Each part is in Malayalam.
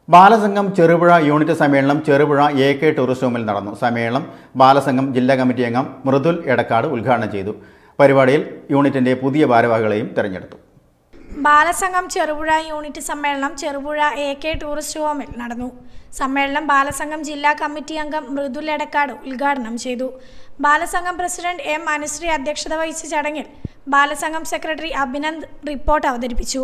ബാലസംഘം ചെറുപുഴ യൂണിറ്റ് സമ്മേളനം ചെറുപുഴ AK ടൂറിസ്റ്റ് ഹോമിൽ നടന്നു. സമ്മേളനം ബാലസംഘം ജില്ലാ കമ്മിറ്റി അംഗം മൃദുൽ എടക്കാട് ഉദ്ഘാടനം ചെയ്തു. പരിപാടിയിൽ യൂണിറ്റിന്റെ പുതിയ ഭാരവാഹികളെയും തെരഞ്ഞെടുത്തു. ബാലസംഘം ചെറുപുഴ യൂണിറ്റ് സമ്മേളനം ചെറുപുഴ AK ടൂറിസ്റ്റ് ഹോമിൽ നടന്നു. സമ്മേളനം ബാലസംഘം ജില്ലാ കമ്മിറ്റി അംഗം മൃദുൽ എടക്കാട് ഉദ്ഘാടനം ചെയ്തു. Balasangham president M. അനുശ്രീ അധ്യക്ഷത വഹിച്ച ചടങ്ങിൽ ബാലസംഘം സെക്രട്ടറി അഭിനന്ദ് റിപ്പോർട്ട് അവതരിപ്പിച്ചു.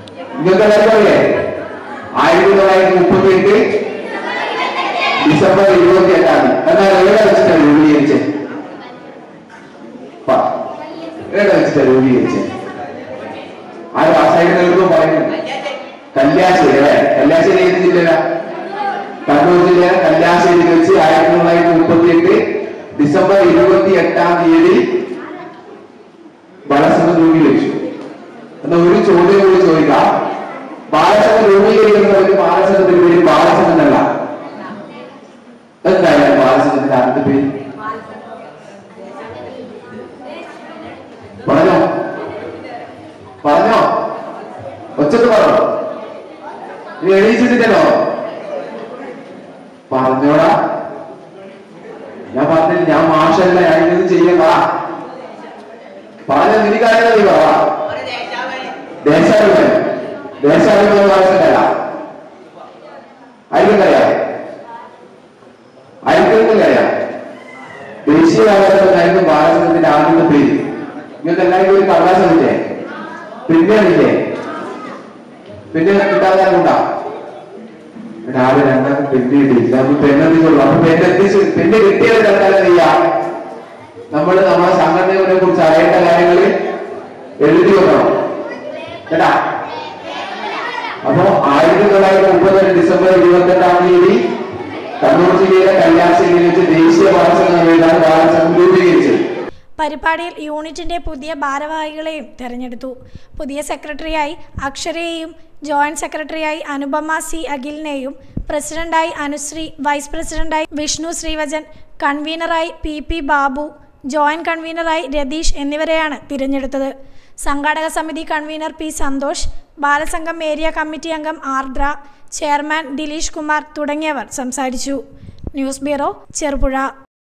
1938 ഡിസംബർ 28 എന്നാൽ എവിടെ വെച്ചിട്ടാണ് രൂപീകരിച്ചത്? ആരും ആ സൈഡിൽ നിൽക്കുമ്പോൾ പറയുന്നു കല്യാശ്ശേരി അല്ലേ? കല്യാശ്ശേരി ഏത് ജില്ലയില? കണ്ണൂർ ജില്ല കല്യാശ്ശേരി വെച്ച് 1938 ഡിസംബർ 28 ബാലസംഘം രൂപീകരിച്ചു. എന്നാൽ ഒരു ചോദ്യം കൂടി ചോദിക്കാം. ബാലസംഘം രൂപീകരിക്കുന്നവർക്ക് ബാലസംഘത്തിന് പേര് ബാലസംഘമല്ല. എന്തായാലും ബാലസംഘത്തിന്റെ അടുത്ത പേര് പറഞ്ഞോ പറഞ്ഞോ ഒച്ചത്ത് പറഞ്ഞോ. നീ എണീച്ചിട്ടില്ലല്ലോ, പറഞ്ഞോടാ. ഞാൻ പറഞ്ഞില്ല, ഞാൻ മാഷല്ല, ഞാൻ ഇത് ചെയ്യണ്ട. പറഞ്ഞ നിനക്കാര്യം നീ പറ. ദേശാഭിമാനം ദേശാഭിമാനം ബാലസംഘമല്ല. അയൽക്കറിയാം അയൽക്കറിയാം. ദേശീയ ബാലസംഘമായിരുന്നു ബാലസംഘത്തിന്റെ ആദ്യത്തെ പേര്. നിങ്ങൾക്ക് എല്ലാവർക്കും ഒരു കടലാസമില്ലേ? പിന്നെയില്ലേ? പിന്നെ കിട്ടാതാരുണ്ടാ? ആദ്യം രണ്ടാമത് പെണ്ണ് കിട്ടിയില്ല. അപ്പൊ പെണ്ണെത്തിച്ചുള്ളൂ. അപ്പൊ പെണ്ണ് കിട്ടിയത് എന്തായാലും ചെയ്യാം. നമ്മളെ സംഘടനകളെ കുറിച്ച് അറിയേണ്ട കാര്യങ്ങളിൽ എഴുതി വെക്കണം കേട്ടാ. അപ്പോ 1930 ഡിസംബർ 28 കണ്ണൂർ ജില്ലയിലെ കല്യാശ്ശേരിയിൽ വെച്ച് ദേശീയ ബാലസംഘം ബാലസംഘം രൂപീകരിച്ചത്. പരിപാടിയിൽ യൂണിറ്റിന്റെ പുതിയ ഭാരവാഹികളെയും തെരഞ്ഞെടുത്തു. പുതിയ സെക്രട്ടറിയായി അക്ഷരയെയും ജോയിന്റ് സെക്രട്ടറിയായി അനുപമ C. അഖിലിനെയും പ്രസിഡന്റായി അനുശ്രീ, വൈസ് പ്രസിഡന്റായി വിഷ്ണു ശ്രീവചൻ, കൺവീനറായി PP. ബാബു, ജോയിന്റ് കൺവീനറായി രതീഷ് എന്നിവരെയാണ് തിരഞ്ഞെടുത്തത്. സംഘാടക സമിതി convener P. Santhosh, Balasangham area committee അംഗം ആർദ്ര, ചെയർമാൻ ദിലീഷ് കുമാർ തുടങ്ങിയവർ സംസാരിച്ചു. News bureau, Cherupuzha.